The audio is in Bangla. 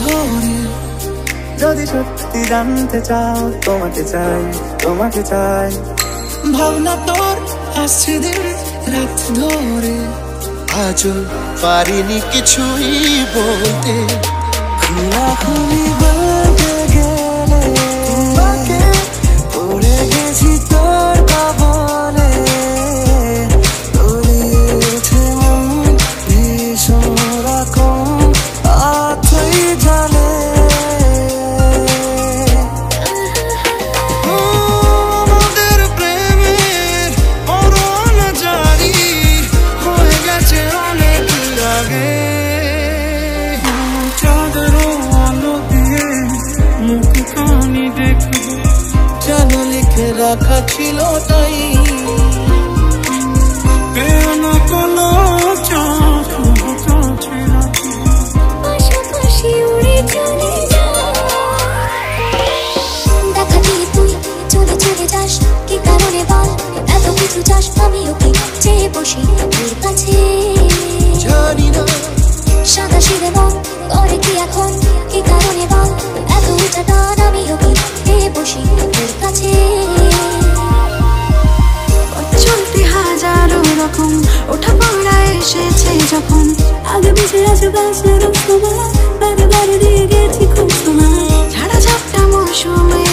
ধরে। যদি সত্যি জানতে চাও তোমাকে চাই, তোমাকে চাই। ভাবনা তোর আসছে দিন রাত ধরে, আজও পারিনি কিছুই বলতে। খোলাখুলি বলতে গেলে তোমাকে পড়ে গেছি তোর কবলে। তলিয়েছে মন ভীষণ রকম আতই জালে। আমাদের প্রেমের পরোয়ানা জারি হয়ে গেছে অনেক আগে। চাঁদেরও আলো দিয়ে মুখখানি দেখবো, যেন লিখে রাখা ছিল তাই। পেয়ানো কোনো পাশাপাশি উড়ে চলে দেখা দিয়ে তুই চলে চলে যাস, কি কারণে বল এত কিছু চাস? আমি ওকে চেয়ে বসি তোর কাছে, জানি না সাদা সিধে মন করে কি এখন, কি কারণে বল এত উঁচা টান? আমি ওকে চেয়ে বসি তোর কাছে। চলতে হাজারো রকম ওঠা পড়া এসেছে যখন, আগে বেঁচে আছে বাসের সময়, বারে বারে দিয়ে গেছি খুব সময়। ঝাড়া ঝাপটা মৌসুমে